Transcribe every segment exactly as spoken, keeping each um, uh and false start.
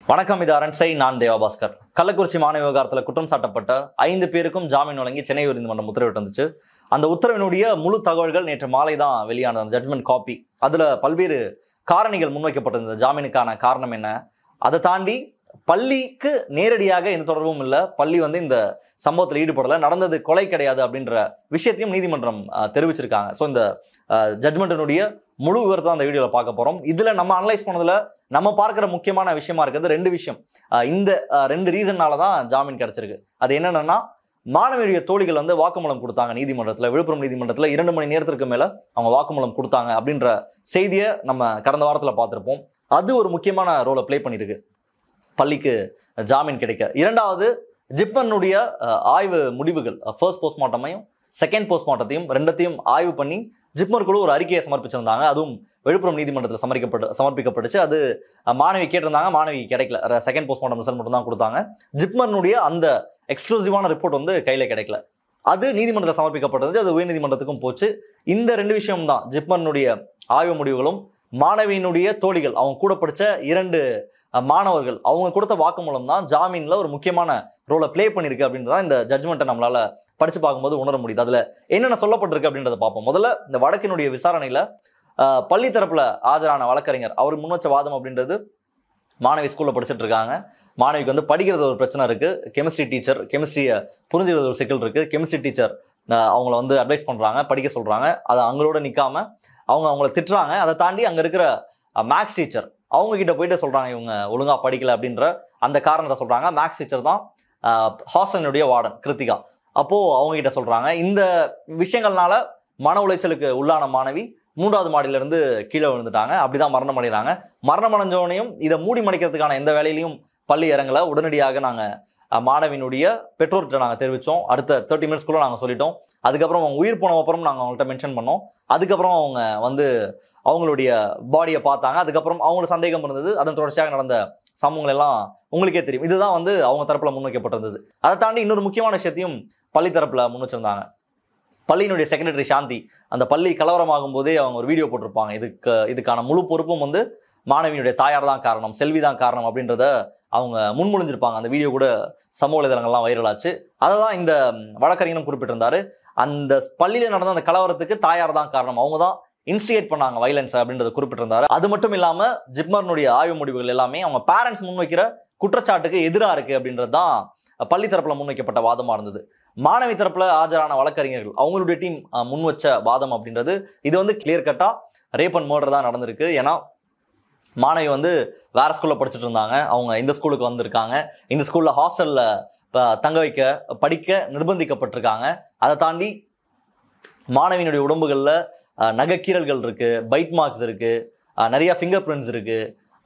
வணக்கம், இது அரண்சை. நான் தேவா. கள்ளக்குறிச்சி மாணவ விவகாரத்தில் குற்றம் சாட்டப்பட்ட ஐந்து பேருக்கும் ஜாமீன் வழங்கி சென்னை உயர்நீதிமன்றம் உத்தரவிட்டு வந்துச்சு. அந்த உத்தரவினுடைய முழு தகவல்கள் நேற்று மாலை தான் வெளியான அந்த ஜட்மெண்ட் காப்பி. அதுல பல்வேறு காரணிகள் முன்வைக்கப்பட்டிருந்தது. ஜாமீனுக்கான காரணம் என்ன, அதை தாண்டி பள்ளிக்கு நேரடியாக எந்த தொடர்பும் இல்லை, பள்ளி வந்து இந்த சம்பவத்தில் ஈடுபடலை, நடந்தது கொலை கிடையாது அப்படின்ற விஷயத்தையும் நீதிமன்றம் தெரிவிச்சிருக்காங்க. ஸோ இந்த ஜட்மெண்ட்டினுடைய முழு விவரத்தை அந்த வீடியோவில் பார்க்க போகிறோம். இதில் நம்ம அனலைஸ் பண்ணதில் நம்ம பார்க்குற முக்கியமான விஷயமா இருக்கிறது ரெண்டு விஷயம். இந்த ரெண்டு ரீசன்னால தான் ஜாமீன் கிடைச்சிருக்கு. அது என்னென்னா, மாணவியுடைய தோழிகள் வந்து வாக்குமூலம் கொடுத்தாங்க நீதிமன்றத்தில், விழுப்புரம் நீதிமன்றத்தில் இரண்டு மணி நேரத்திற்கு மேலே அவங்க வாக்குமூலம் கொடுத்தாங்க அப்படின்ற செய்தியை நம்ம கடந்த வாரத்தில் பார்த்துருப்போம். அது ஒரு முக்கியமான ரோலை பிளே பண்ணியிருக்கு பள்ளிக்கு ஜாமீன் கிடைக்க. இரண்டாவது, ஜிப்மனுடைய ஆய்வு முடிவுகள், ஃபர்ஸ்ட் போஸ்ட்மார்ட்டமையும் செகண்ட் போஸ்ட்மார்ட்டத்தையும் ரெண்டத்தையும் ஆய்வு பண்ணி ஜிப்மர் குழு ஒரு அறிக்கையை சமர்ப்பிச்சிருந்தாங்க. அதுவும் விழுப்புரம் நீதிமன்றத்தில் சமர்ப்பிக்கப்பட்டு சமர்ப்பிக்கப்பட்டுச்சு. அது மாணவி கேட்டிருந்தாங்க, மாணவி கிடைக்கல. செகண்ட் போஸ்ட்மார்ட்டம் ரிசல்ட் மட்டும் தான் கொடுத்தாங்க. ஜிப்மனுடைய அந்த எக்ஸ்க்ளூசிவான ரிப்போர்ட் வந்து கையில் கிடைக்கல. அது நீதிமன்றத்தில் சமர்ப்பிக்கப்பட்டது. அது உயர் நீதிமன்றத்துக்கும் போச்சு. இந்த ரெண்டு விஷயம் தான், ஜிப்மனுடைய ஆய்வு முடிவுகளும் மாணவியினுடைய தோழிகள், அவங்க கூட படித்த இரண்டு மாணவர்கள் அவங்க கொடுத்த வாக்குமூலம் தான் ஜாமீன்ல ஒரு முக்கியமான ரோலை பிளே பண்ணிருக்கு அப்படின்றதான் இந்த ஜட்மெண்ட்டை நம்மளால படிச்சு பார்க்கும்போது உணர முடியுது. அதுல என்னென்ன சொல்லப்பட்டிருக்கு அப்படின்றத பார்ப்போம். முதல்ல இந்த வழக்கினுடைய விசாரணையில பள்ளி தரப்புல ஆஜரான வழக்கறிஞர் அவர் முன்வச்ச வாதம் அப்படின்றது, மாணவி ஸ்கூல்ல படிச்சுட்டு இருக்காங்க, மாணவிக்கு வந்து படிக்கிறது ஒரு பிரச்சனை இருக்கு, கெமிஸ்ட்ரி டீச்சர் கெமிஸ்ட்ரியை புரிஞ்சுக்கிறது ஒரு சிக்கல் இருக்கு, கெமிஸ்ட்ரி டீச்சர் அவங்கள வந்து அட்வைஸ் பண்றாங்க, படிக்க சொல்றாங்க, அது அவங்களோட நிக்காம அவங்க அவங்கள திட்டுறாங்க. அதை தாண்டி அங்க இருக்கிற மேக்ஸ் டீச்சர் அவங்க கிட்ட போயிட்டு சொல்றாங்க இவங்க ஒழுங்கா படிக்கல அப்படின்ற அந்த காரணத்தை சொல்றாங்க. மேக்ஸ் டீச்சர் தான் ஹாஸ்டலினுடைய வார்டன் கிருத்திகா. அப்போ அவங்க கிட்ட சொல்றாங்க, இந்த விஷயங்கள்னால மன உளைச்சலுக்கு உள்ளான மாணவி மூன்றாவது மாடியில இருந்து கீழே விழுந்துட்டாங்க, அப்படிதான் மரணம் அடைகிறாங்க. மரணம் அடைஞ்சோனையும் இதை மூடி மறைக்கிறதுக்கான எந்த வேலையிலையும் பள்ளி இறங்கல. உடனடியாக நாங்க மாணவியினுடைய பெற்றோர்கிட்ட நாங்கள் தெரிவித்தோம். அடுத்த தேர்ட்டி மினிட்ஸ்க்குள்ள நாங்கள் சொல்லிட்டோம். அதுக்கப்புறம் அவங்க உயிர் போன அப்புறம் நாங்கள் அவங்கள்ட்ட மென்ஷன் பண்ணோம். அதுக்கப்புறம் அவங்க வந்து அவங்களுடைய பாடியை பார்த்தாங்க. அதுக்கப்புறம் அவங்களுக்கு சந்தேகம் இருந்தது. அதன் தொடர்ச்சியாக நடந்த சம்பவங்கள் எல்லாம் உங்களுக்கே தெரியும். இதுதான் வந்து அவங்க தரப்புல முன்வைக்கப்பட்டிருந்தது. அதை தாண்டி இன்னொரு முக்கியமான விஷயத்தையும் பள்ளி தரப்புல முன் வச்சிருந்தாங்க. பள்ளியினுடைய செக்ரட்டரி சாந்தி அந்த பள்ளி கலவரமாகும் போதே அவங்க ஒரு வீடியோ போட்டிருப்பாங்க. இதுக்கு இதுக்கான முழு பொறுப்பும் வந்து மாணவியினுடைய தாயார் தான் காரணம், செல்வி தான் காரணம் அப்படின்றத அவங்க முன்மொழிஞ்சிருப்பாங்க. அந்த வீடியோ கூட சமூக வலைதளங்கள்லாம் வைரலாச்சு. அதை தான் இந்த வழக்கறிஞரும் குறிப்பிட்டிருந்தாரு. அந்த பள்ளியில நடந்த அந்த கலவரத்துக்கு தாயார் தான் காரணம், அவங்க தான் இன்ஸ்டிகேட் பண்ணாங்க வைலன்ஸ் அப்படின்றத குறிப்பிட்டிருந்தாரு. அது மட்டும் இல்லாம ஜிப்மர்னுடைய ஆய்வு முடிவுகள் எல்லாமே அவங்க பேரண்ட்ஸ் முன்வைக்கிற குற்றச்சாட்டுக்கு எதிராக இருக்கு அப்படின்றது தான் பள்ளி தரப்புல முன்வைக்கப்பட்ட வாதமா இருந்தது. மாணவி தரப்புல ஆஜரான வழக்கறிஞர்கள் அவங்களுடைய டீம் முன் வச்ச வாதம் அப்படின்றது, இது வந்து கிளியர் கட்டா ரேப் அண்ட் மர்டர் தான் நடந்திருக்கு. ஏன்னா மாணவி வந்து வேற ஸ்கூல்ல படிச்சுட்டு இருந்தாங்க, அவங்க இந்த ஸ்கூலுக்கு வந்திருக்காங்க, இந்த ஸ்கூல்ல ஹாஸ்டல்ல தங்க வைக்க படிக்க நிர்பந்திக்கப்பட்டிருக்காங்க. அதை தாண்டி மாணவியினுடைய உடம்புகள்ல நகைக்கீரல்கள் இருக்கு, பைட் மார்க்ஸ் இருக்கு, நிறைய ஃபிங்கர் பிரிண்ட்ஸ் இருக்கு,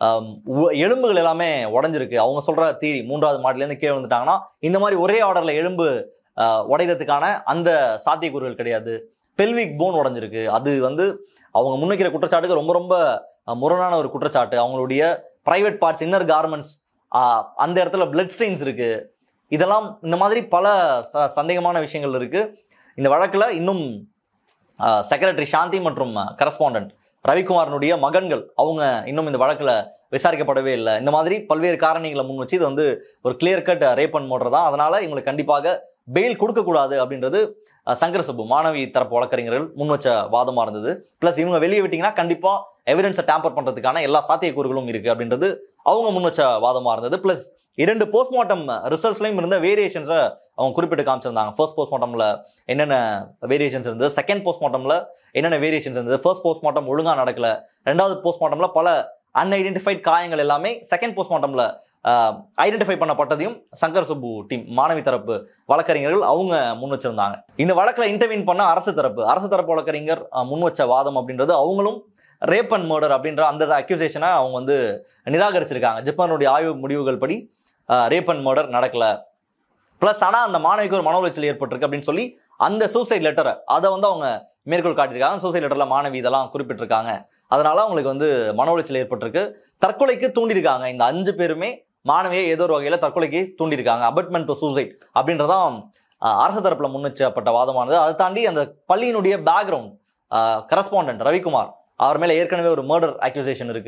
எலும்புகள் எல்லாமே உடஞ்சிருக்கு. அவங்க சொல்ற தீரி மூன்றாவது மாடிலேருந்து கீழே வந்துட்டாங்கன்னா இந்த மாதிரி ஒரே ஆர்டர்ல எலும்பு உடைகிறதுக்கான அந்த சாத்தியக்கூறுகள் கிடையாது. பெல்விக் போன் உடஞ்சிருக்கு. அது வந்து அவங்க முன்வைக்கிற குற்றச்சாட்டுக்கு ரொம்ப ரொம்ப முரணான ஒரு குற்றச்சாட்டு. அவங்களுடைய பிரைவேட் பார்ட்ஸ், இன்னர் கார்மெண்ட்ஸ், அந்த இடத்துல பிளட் ஸ்டெயின்ஸ் இருக்கு. இதெல்லாம் இந்த மாதிரி பல சந்தேகமான விஷயங்கள் இருக்கு. இந்த வழக்குல இன்னும் செக்ரட்டரி ஷாந்தி மற்றும் கரஸ்பாண்டன்ட் ரவிக்குமாரனுடைய மகன்கள் அவங்க இன்னும் இந்த வழக்குல விசாரிக்கப்படவே இல்லை. இந்த மாதிரி பல்வேறு காரணிகளை முன் வச்சு இது வந்து ஒரு clear cut rape and murder தான், அதனால இவங்களுக்கு கண்டிப்பாக பெயில் கொடுக்கக்கூடாது அப்படின்றது சங்கர சுப்பு மாணவி தரப்பு வழக்கறிஞர்கள் முன் வச்ச வாதமா இருந்தது. பிளஸ் இவங்க வெளியே விட்டீங்கன்னா கண்டிப்பா எவிடன்ஸை டேம்பர் பண்றதுக்கான எல்லா சாத்தியக்கூறுகளும் இருக்கு அப்படின்றது அவங்க முன் வச்ச வாதமா இருந்தது. பிளஸ் இரண்டு போஸ்ட்மார்ட்டம் ரிசல்ட்ஸ்லையும் இருந்த வேரியேஷன்ஸை அவங்க குறிப்பிட்டு காமிச்சிருந்தாங்க. ஃபர்ஸ்ட் போஸ்ட்மார்ட்டம்ல என்னென்ன வேரியேஷன்ஸ் இருந்தது, செகண்ட் போஸ்ட்மார்ட்டம்ல என்னென்ன வேரியேஷன்ஸ் இருந்தது, ஃபர்ஸ்ட் போஸ்ட்மார்ட்டம் ஒழுங்கா நடக்கல, ரெண்டாவது போஸ்ட்மார்ட்டம்ல பல அன்ஐடென்டிஃபைட் காயங்கள் எல்லாமே செகண்ட் போஸ்ட்மார்ட்டம்ல ஐடென்டிஃபை பண்ணப்பட்டதையும் சங்கர் சுப்பு டீம் மாணவி தரப்பு வழக்கறிஞர்கள் அவங்க முன் வச்சிருந்தாங்க. இந்த வழக்குல இன்டர்வியூன் பண்ண அரசு தரப்பு அரசு தரப்பு வழக்கறிஞர் முன் வச்ச வாதம் அப்படின்றது, அவங்களும் ரேப் அண்ட் மர்டர் அப்படின்ற அந்த அக்யூசேஷனை அவங்க வந்து நிராகரிச்சிருக்காங்க. ஜிப்மனுடைய ஆய்வு முடிவுகள் படி ரேப் அண்ட் மர்டர் நடக்கல. பிளஸ் ஆனால் அந்த மாணவிக்கு ஒரு மன உளைச்சல் ஏற்பட்டிருக்கு அப்படின்னு சொல்லி அந்த சூசைட் லெட்டரை அதை வந்து அவங்க மேற்கோள் காட்டியிருக்காங்க. சூசைட் லெட்டர்ல மாணவி இதெல்லாம் குறிப்பிட்டிருக்காங்க. அதனால அவங்களுக்கு வந்து மன உளைச்சல் ஏற்பட்டிருக்கு, தற்கொலைக்கு தூண்டிருக்காங்க. இந்த அஞ்சு பேருமே மாணவியை ஏதோ ஒரு வகையில தற்கொலைக்கு தூண்டிருக்காங்க. அபட்மெண்ட் டு சூசைட் அப்படின்றதான் அரசு தரப்புல முன்வச்சப்பட்ட வாதமானது. அதை தாண்டி அந்த பள்ளியினுடைய பேக்ரவுண்ட் கரஸ்பாண்டன்ட் ரவிக்குமார் அவர் மேல ஏற்கனவே ஒரு மர்டர் அக்யூசேஷன் இருக்கு.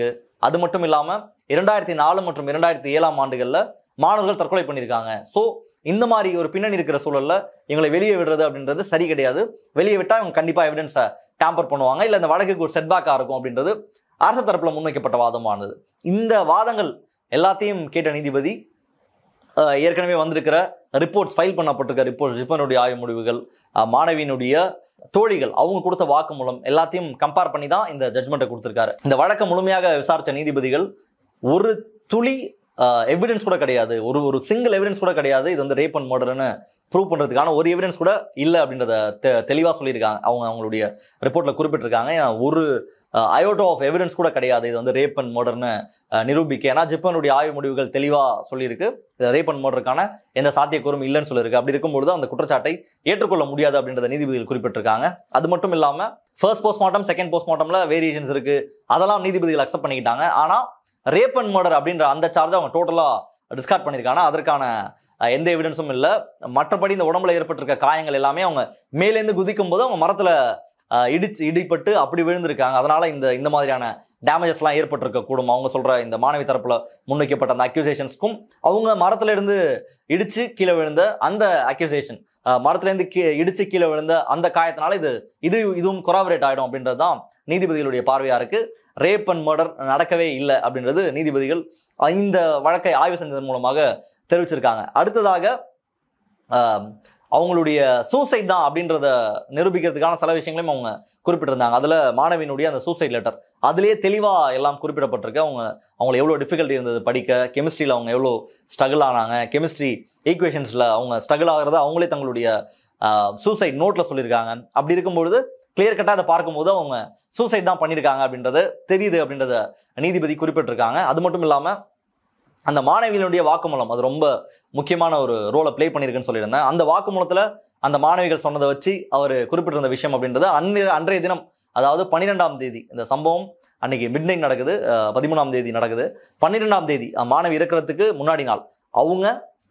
அது மட்டும் இல்லாம இரண்டாயிரத்தி நாலு மற்றும் இரண்டாயிரத்தி ஏழாம் ஆண்டுகள்ல மாணவர்கள் தற்கொலை பண்ணியிருக்காங்க. ஸோ இந்த மாதிரி ஒரு பின்னணி இருக்கிற சூழல்ல இவங்களை வெளியே விடுறது அப்படின்றது சரி கிடையாது. வெளியே விட்டா இவங்க கண்டிப்பா எவிடன்ஸை டேம்பர் பண்ணுவாங்க, இல்லை இந்த வழக்குக்கு ஒரு செட்பேக்கா இருக்கும் அப்படின்றது அரசு தரப்புல முன்வைக்கப்பட்ட வாதமானது. இந்த வாதங்கள் எல்லாத்தையும் கேட்ட நீதிபதி ஏற்கனவே வந்திருக்கிற ரிப்போர்ட்ஸ் ஃபைல் பண்ணப்பட்டிருக்க ரிப்போர்ட், ஜிப்மருடைய ஆய்வு முடிவுகள், மாணவியினுடைய தோழிகள் அவங்க கொடுத்த வாக்குமூலம் எல்லாத்தையும் கம்பேர் பண்ணி தான் இந்த ஜட்மெண்ட்டை கொடுத்திருக்காரு. இந்த வழக்கை முழுமையாக விசாரித்த நீதிபதிகள் ஒரு துளி எவிடன்ஸ் கூட கிடையாது, ஒரு ஒரு சிங்கிள் எவிடன்ஸ் கூட கிடையாது இது வந்து ரேப் அண்ட் மர்டர்னு ப்ரூவ் பண்ணுறதுக்கான ஒரு எவிடன்ஸ் கூட இல்லை அப்படின்றத தெ தெளிவாக சொல்லியிருக்காங்க. அவங்க அவங்களுடைய ரிப்போர்ட்டில் குறிப்பிட்டிருக்காங்க. ஒரு அயோட்டோ ஆஃப் எவிடன்ஸ் கூட கிடையாது இது வந்து ரேப் அண்ட் மர்டர்னு நிரூபிக்க. ஏன்னா ஜிப்மருடைய ஆய்வு முடிவுகள் தெளிவாக சொல்லியிருக்கு ரேப் அண்ட் மர்டருக்கான எந்த சாத்தியக்கூறும் இல்லைன்னு சொல்லியிருக்கு. அப்படி இருக்கும்பொழுது அந்த குற்றச்சாட்டை ஏற்றுக்கொள்ள முடியாது அப்படின்றத நீதிபதிகள் குறிப்பிட்டிருக்காங்க. அது மட்டும் இல்லாமல் ஃபர்ஸ்ட் போஸ்ட்மார்ட்டம் செகண்ட் போஸ்ட்மார்ட்டம்ல வேரியேஷன்ஸ் இருக்கு, அதெல்லாம் நீதிபதிகள் அக்செப்ட் பண்ணிக்கிட்டாங்க. ஆனால் ரேப் அண்ட் மர்டர் அப்படின்ற அந்த சார்ஜை அவங்க டோட்டலாக டிஸ்கார்ட் பண்ணியிருக்காங்க. அதற்கான எந்த எவிடன்ஸும் இல்லை. மற்றபடி இந்த உடம்புல ஏற்பட்டிருக்க காயங்கள் எல்லாமே அவங்க மேலேருந்து குதிக்கும் போது அவங்க மரத்துல இடிச்சு இடிப்பட்டு அப்படி விழுந்திருக்காங்க. அதனால இந்த இந்த மாதிரியான டேமேஜஸ்லாம் ஏற்பட்டிருக்க கூடும். அவங்க சொல்ற இந்த மாணவி தரப்புல முன்வைக்கப்பட்ட அந்த அக்யூசேஷன்ஸ்க்கும் அவங்க மரத்துல இருந்து இடிச்சு கீழே விழுந்த அந்த அக்யூசேஷன், மரத்துல இருந்து கீ இடிச்சு கீழே விழுந்த அந்த காயத்தினால இது இது இதுவும் கொராபரேட் ஆயிடும் அப்படின்றது தான் நீதிபதிகளுடைய பார்வையா இருக்கு. ரேப் அண்ட் மர்டர் நடக்கவே இல்லை அப்படின்றது நீதிபதிகள் இந்த வழக்கை ஆய்வு செஞ்சதன் மூலமாக தெரிவிச்சிருக்காங்க. அடுத்ததாக அவங்களுடைய சூசைட் தான் அப்படின்றத நிரூபிக்கிறதுக்கான சில விஷயங்களையும் அவங்க குறிப்பிட்டிருந்தாங்க. அதில் மாணவியினுடைய அந்த சூசைட் லெட்டர் அதுலேயே தெளிவாக எல்லாம் குறிப்பிடப்பட்டிருக்கு. அவங்க அவங்களுக்கு எவ்வளோ டிஃபிகல்ட்டி இருந்தது படிக்க, கெமிஸ்ட்ரியில் அவங்க எவ்வளோ ஸ்ட்ரகிள் ஆனாங்க, கெமிஸ்ட்ரி ஈக்குவேஷன்ஸில் அவங்க ஸ்ட்ரகிள் ஆகிறத அவங்களே தங்களுடைய சூசைட் நோட்டில் சொல்லியிருக்காங்க. அப்படி இருக்கும்பொழுது கிளியர் கட்டாக அதை பார்க்கும்போது அவங்க சூசைட் தான் பண்ணியிருக்காங்க அப்படின்றது தெரியுது அப்படின்றத நீதிபதி குறிப்பிட்டிருக்காங்க. அது மட்டும் இல்லாமல் அந்த மாணவிகளுடைய வாக்குமூலம் அது ரொம்ப முக்கியமான ஒரு ரோலை பிளே பண்ணியிருக்குன்னு சொல்லியிருந்தேன். அந்த வாக்குமூலத்தில் அந்த மாணவிகள் சொன்னதை வச்சு அவர் குறிப்பிட்டிருந்த விஷயம் அப்படின்றது அன்றைய அன்றைய தினம், அதாவது பன்னிரெண்டாம் தேதி இந்த சம்பவம் அன்னைக்கு மிட் நைட் நடக்குது, பதிமூணாம் தேதி நடக்குது. பன்னிரெண்டாம் தேதி மாணவி இருக்கிறதுக்கு முன்னாடி நாள் அவங்க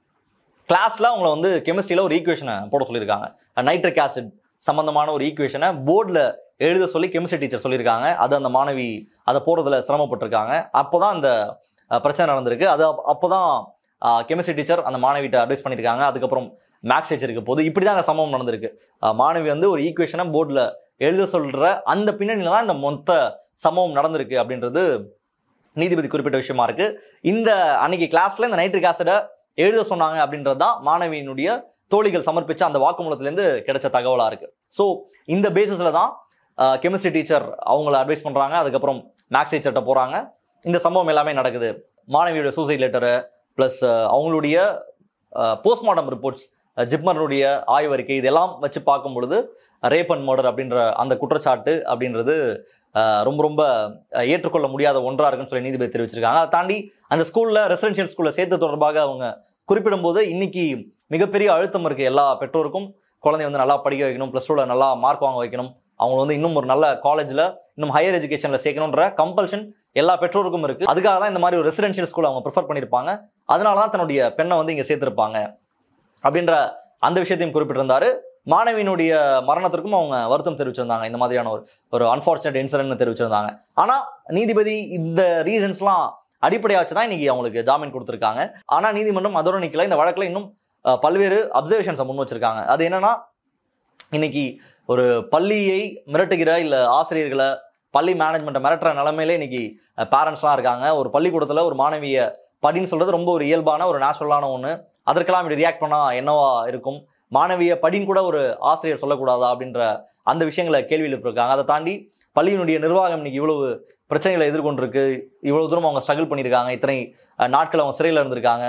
கிளாஸ்ல அவங்கள வந்து கெமிஸ்ட்ரியில் ஒரு ஈக்குவேஷனை போட சொல்லியிருக்காங்க. நைட்ரிக் ஆசிட் சம்பந்தமான ஒரு ஈக்குவேஷனை போர்டில் எழுத சொல்லி கெமிஸ்ட்ரி டீச்சர் சொல்லியிருக்காங்க. அது அந்த மாணவி அதை போடுறதுல சிரமப்பட்டிருக்காங்க. அப்போதான் அந்த பிரச்சனை நடந்திருக்கு. அது அப்போதான் கெமிஸ்ட்ரி டீச்சர் அந்த மாணவிட்ட அட்வைஸ் பண்ணியிருக்காங்க. அதுக்கப்புறம் மேக்ஸ் டீச்சருக்கு போது இப்படி தான் அந்த சம்பவம் நடந்திருக்கு. மாணவி வந்து ஒரு ஈக்குவேஷனை போர்டில் எழுத சொல்ற அந்த பின்னணியில தான் இந்த மொத்த சம்பவம் நடந்திருக்கு அப்படின்றது நீதிபதி குறிப்பிட்ட விஷயமா இருக்கு. இந்த அன்னைக்கு கிளாஸ்ல இந்த நைட்ரிக் ஆசிடை எழுத சொன்னாங்க அப்படின்றது தான் மாணவியினுடைய தோழிகள் சமர்ப்பிச்ச அந்த வாக்குமூலத்திலேருந்து கிடைச்ச தகவலா இருக்கு. ஸோ இந்த பேசிஸ்ல தான் கெமிஸ்ட்ரி டீச்சர் அவங்கள அட்வைஸ் பண்றாங்க. அதுக்கப்புறம் மேக்ஸ் டீச்சர்கிட்ட போறாங்க. இந்த சம்பவம் எல்லாமே நடக்குது. மாணவியோட சூசைட் லெட்டரு பிளஸ் அவங்களுடைய போஸ்ட்மார்ட்டம் ரிப்போர்ட்ஸ், ஜிப்மருடைய ஆய்வறிக்கை இதெல்லாம் வச்சு பார்க்கும் பொழுது ரேப் அண்ட் மர்டர் அப்படின்ற அந்த குற்றச்சாட்டு அப்படின்றது ரொம்ப ரொம்ப ஏற்றுக்கொள்ள முடியாத ஒன்றா இருக்குன்னு சொல்லி நீதிபதி தெரிவிச்சிருக்காங்க. அதை தாண்டி அந்த ஸ்கூல்ல ரெசிடென்ஷியல் ஸ்கூல்ல சேர்த்து தொடர்பாக அவங்க குறிப்பிடும்போது இன்னைக்கு மிகப்பெரிய அழுத்தம் இருக்கு எல்லா பெற்றோருக்கும். குழந்தை வந்து நல்லா படிக்க வைக்கணும், பிளஸ் டூல நல்லா மார்க் வாங்க வைக்கணும், அவங்க வந்து இன்னும் ஒரு நல்ல காலேஜ்ல இன்னும் ஹையர் எஜுகேஷன்ல சேர்க்கணுன்ற கம்பல்ஷன் எல்லா பெற்றோருக்கும் இருக்கு. அதுக்காக தான் இந்த மாதிரி ஒரு ரெசிடென்ஷியல் ஸ்கூல் அவங்க ப்ரிஃபர் பண்ணியிருப்பாங்க. அதனாலதான் தன்னுடைய பெண்ணை வந்து இங்க சேர்த்திருப்பாங்க அப்படின்ற அந்த விஷயத்தையும் குறிப்பிட்டிருந்தாரு. மாணவியினுடைய மரணத்திற்கும் அவங்க வருத்தம் தெரிவிச்சிருந்தாங்க. இந்த மாதிரியான ஒரு ஒரு அன்பார்ச்சுனேட் இன்சிடென்ட் தெரிவிச்சிருந்தாங்க. ஆனா நீதிபதி இந்த ரீசன்ஸ்லாம் அடிப்படையா வச்சுதான் இன்னைக்கு அவங்களுக்கு ஜாமீன் கொடுத்திருக்காங்க. ஆனா நீதிமன்றம் அதோட நிக்கல. இந்த வழக்குல இன்னும் பல்வேறு அப்சர்வேஷன்ஸை முன் வச்சிருக்காங்க. அது என்னன்னா, இன்னைக்கு ஒரு பள்ளியை மிரட்டுகிற இல்ல ஆசிரியர்களை பள்ளி மேனேஜ்மெண்ட்டை மிரட்டுற நிலைமையிலே இன்னைக்கு பேரண்ட்ஸ்லாம் இருக்காங்க. ஒரு பள்ளிக்கூடத்துல ஒரு மாணவியை படின்னு சொல்றது ரொம்ப ஒரு இயல்பான ஒரு நேச்சுரலான ஒன்று. அதற்கெல்லாம் இப்படி ரியாக்ட் பண்ணா என்னவா இருக்கும்? மாணவியை படின்னு கூட ஒரு ஆசிரியர் சொல்லக்கூடாதா அப்படின்ற அந்த விஷயங்களை கேள்வி எழுப்பியிருக்காங்க. அதை தாண்டி பள்ளியினுடைய நிர்வாகம் இன்னைக்கு இவ்வளவு பிரச்சனைகளை எதிர்கொண்டிருக்கு, இவ்வளவு தூரம் அவங்க ஸ்ட்ரகிள் பண்ணியிருக்காங்க, இத்தனை நாட்கள் அவங்க சிறையில் இருந்திருக்காங்க.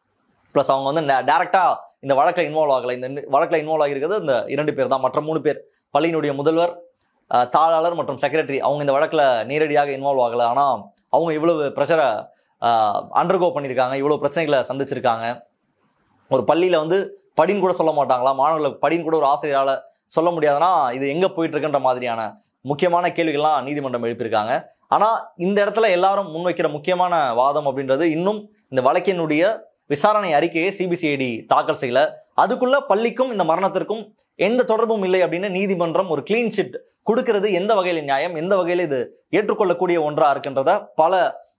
ப்ளஸ் அவங்க வந்து டைரக்டா இந்த வழக்கில் இன்வால்வ் ஆகலை. இந்த வழக்கில் இன்வால்வ் ஆகிருக்கிறது இந்த இரண்டு பேர் தான். மற்ற மூணு பேர் பள்ளியினுடைய முதல்வர், தாளாளர் மற்றும் செக்ரட்டரி அவங்க இந்த வழக்கில் நேரடியாக இன்வால்வ் ஆகலை. ஆனால் அவங்க இவ்வளவு ப்ரெஷரை அண்டர்கோ பண்ணியிருக்காங்க, இவ்வளோ பிரச்சனைகளை சந்திச்சிருக்காங்க. ஒரு பள்ளியில் வந்து படின்னு கூட சொல்ல மாட்டாங்களா, மாணவர்களுக்கு படின்னு கூட ஒரு ஆசிரியரால் சொல்ல முடியாதுன்னா இது எங்கே போயிட்டு இருக்குன்ற மாதிரியான முக்கியமான கேள்விகள்லாம் நீதிமன்றம் எழுப்பியிருக்காங்க. ஆனால் இந்த இடத்துல எல்லாரும் முன்வைக்கிற முக்கியமான வாதம் அப்படின்றது இன்னும் இந்த வழக்கினுடைய விசாரணை அறிக்கையை சிபிசிஐடி தாக்கல் செய்யல. அதுக்குள்ள பள்ளிக்கும் இந்த மரணத்திற்கும் எந்த தொடர்பும் இல்லை அப்படின்னு நீதிமன்றம் ஒரு கிளீன் சிட் கொடுக்கிறது எந்த வகையில் நியாயம், எந்த வகையில் இது ஏற்றுக்கொள்ளக்கூடிய ஒன்றா இருக்குன்றத பல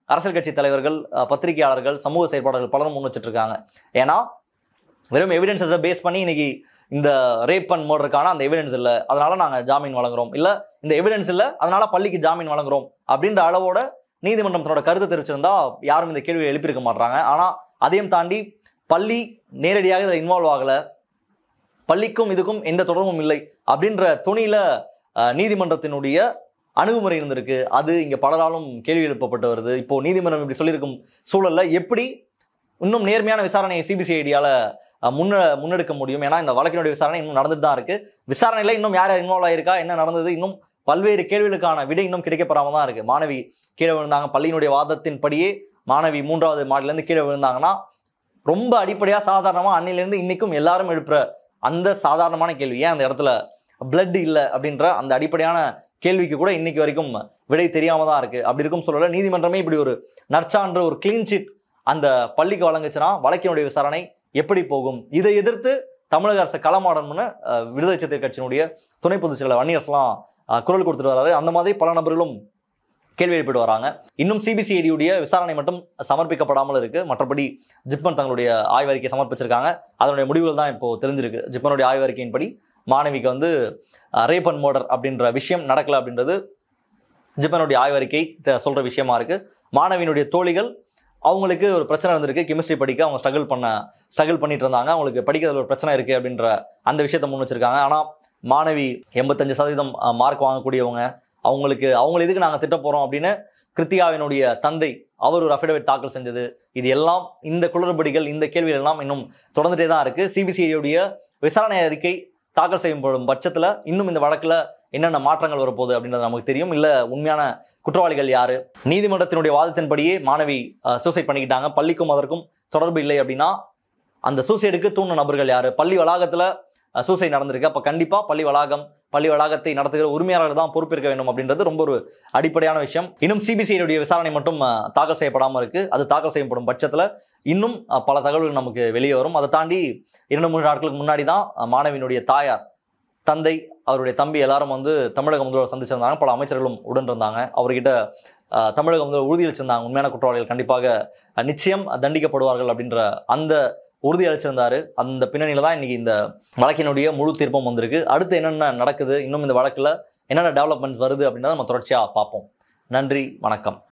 அரசியல் கட்சி தலைவர்கள், பத்திரிகையாளர்கள், சமூக செயற்பாளர்கள் பலரும் முன் வச்சுட்டு இருக்காங்க. ஏன்னா வெறும் எவிடன்ஸை பேஸ் பண்ணி இன்னைக்கு இந்த ரேப் அண்ட் மர்டருக்கான அந்த எவிடன்ஸ் இல்லை, அதனால நாங்கள் ஜாமீன் வழங்குறோம், இல்லை இந்த எவிடன்ஸ் இல்லை அதனால பள்ளிக்கு ஜாமீன் வழங்குறோம் அப்படின்ற அளவோட நீதிமன்றம் தன்னோட கருத்தை தெரிவிச்சிருந்தா யாரும் இந்த கேள்வியை எழுப்பியிருக்க மாட்டாங்க. ஆனால் அதையும் தாண்டி பள்ளி நேரடியாக இதில் இன்வால்வ் ஆகலை, பள்ளிக்கும் இதுக்கும் எந்த தொடர்பும் இல்லை அப்படின்ற துணியில நீதிமன்றத்தினுடைய அணுகுமுறை இருந்திருக்கு. அது இங்கே பலராலும் கேள்வி எழுப்பப்பட்டு வருது. இப்போ நீதிமன்றம் இப்படி சொல்லியிருக்கும் சூழல்ல எப்படி இன்னும் நேர்மையான விசாரணையை சிபிசிஐடியால முன்ன முன்னெடுக்க முடியும்? ஏன்னா இந்த வழக்கினுடைய விசாரணை இன்னும் நடந்துட்டு தான் இருக்கு. விசாரணையில இன்னும் யார் யார் இன்வால்வ் ஆயிருக்கா, என்ன நடந்தது, இன்னும் பல்வேறு கேள்விகளுக்கான விடை இன்னும் கிடைக்கப்படாம தான் இருக்கு. மாணவி கீழே விழுந்தாங்க, பள்ளியினுடைய வாதத்தின்படியே மாணவி மூன்றாவது மாடிலேருந்து கீழே விழுந்தாங்கன்னா ரொம்ப அடிப்படையா சாதாரணமா அன்னிலிருந்து இன்னைக்கும் எல்லாரும் எழுப்புற அந்த சாதாரணமான கேள்வி, ஏன் அந்த இடத்துல பிளட் இல்லை அப்படின்ற அந்த அடிப்படையான கேள்விக்கு கூட இன்னைக்கு வரைக்கும் விடை தெரியாம தான் இருக்கு. அப்படி இருக்கும் சொல்லல நீதிமன்றமே இப்படி ஒரு நற்சான்று, ஒரு கிளீன் சிட் அந்த பள்ளிக்கு வழங்குச்சுன்னா வழக்கினுடைய விசாரணை எப்படி போகும்? இதை எதிர்த்து தமிழக அரசு களமாடணும்னு விடுதலை சிறுத்தைகள் கட்சியினுடைய துணை பொதுச் செயலாளர் வன்னியர்ஸ்லாம் குரல் கொடுத்துட்டு வராரு. அந்த மாதிரி பல நபர்களும் கேள்வி எழுப்பிட்டு வராங்க. இன்னும் சிபிசிஐடியுடைய விசாரணை மட்டும் சமர்ப்பிக்கப்படாமல் இருக்கு. மற்றபடி ஜிப்மர் தங்களுடைய ஆய்வறிக்கை சமர்ப்பிச்சிருக்காங்க. அதனுடைய முடிவுகள் தான் இப்போ தெரிஞ்சிருக்கு. ஜிப்மருடைய ஆய்வறிக்கையின்படி மாணவிக்கு வந்து ரேப் அண்ட் மர்டர் அப்படின்ற விஷயம் நடக்கல அப்படின்றது ஜிப்மருடைய ஆய்வறிக்கை சொல்ற விஷயமா இருக்கு. மாணவியினுடைய தோழிகள் அவங்களுக்கு ஒரு பிரச்சனை இருந்திருக்கு, கெமிஸ்ட்ரி படிக்க அவங்க ஸ்ட்ரகிள் பண்ண ஸ்ட்ரகிள் பண்ணிட்டு இருந்தாங்க, அவங்களுக்கு படிக்கிறதுல ஒரு பிரச்சனை இருக்கு அப்படின்ற அந்த விஷயத்த முன் வச்சிருக்காங்க. ஆனால் மாணவி எண்பத்தஞ்சு சதவீதம் மார்க் வாங்கக்கூடியவங்க, அவங்களுக்கு அவங்களை எதுக்கு நாங்கள் திட்ட போறோம் அப்படின்னு கிருத்திகாவினுடைய தந்தை அவர் ஒரு அஃபிடவிட் தாக்கல் செஞ்சது, இது எல்லாம் இந்த குளறுபடிகள், இந்த கேள்விகள் எல்லாம் இன்னும் தொடர்ந்துட்டே தான் இருக்கு. சிபிசிஐடியுடைய விசாரணை அறிக்கை தாக்கல் செய்யப்படும் பட்சத்தில் இன்னும் இந்த வழக்கில் என்னென்ன மாற்றங்கள் வரப்போகுது அப்படின்றது நமக்கு தெரியும். இல்லை உண்மையான குற்றவாளிகள் யாரு? நீதிமன்றத்தினுடைய வாதத்தின்படியே மாணவி சூசைட் பண்ணிக்கிட்டாங்க, பள்ளிக்கும் அதற்கும் தொடர்பு இல்லை அப்படின்னா அந்த சூசைடுக்கு தூண்ட நபர்கள் யாரு? பள்ளி வளாகத்தில் சூசைட் நடந்திருக்கு, அப்போ கண்டிப்பாக பள்ளி வளாகம் பள்ளி வளாகத்தை நடத்துகிற உரிமையாளர்கள் தான் பொறுப்பேற்க வேண்டும் அப்படின்றது ரொம்ப ஒரு அடிப்படையான விஷயம். இன்னும் சிபிசிஐடியுடைய விசாரணை மட்டும் தாக்கல் செய்யப்படாமல் இருக்கு. அது தாக்கல் செய்யப்படும் பட்சத்தில் இன்னும் பல தகவல்கள் நமக்கு வெளியே வரும். அதை தாண்டி இரண்டு மூன்று நாட்களுக்கு முன்னாடி தான் மாணவியினுடைய தாயார், தந்தை, அவருடைய தம்பி எல்லாரும் வந்து தமிழக முதல்வர் சந்திச்சிருந்தாங்க. பல அமைச்சர்களும் உடன் இருந்தாங்க. அவர்கிட்ட தமிழக முதல்வர் உறுதியளிச்சிருந்தாங்க, உண்மையான குற்றவாளிகள் கண்டிப்பாக நிச்சயம் தண்டிக்கப்படுவார்கள் அப்படின்ற அந்த உறுதி அளிச்சிருந்தாரு. அந்த பின்னணியில தான் இன்னைக்கு இந்த வழக்கினுடைய முழு தீர்ப்பும் வந்திருக்கு. அடுத்து என்னென்ன நடக்குது, இன்னும் இந்த வழக்குல என்னென்ன டெவலப்மெண்ட்ஸ் வருது அப்படின்றத நம்ம தொடர்ச்சியா பார்ப்போம். நன்றி, வணக்கம்.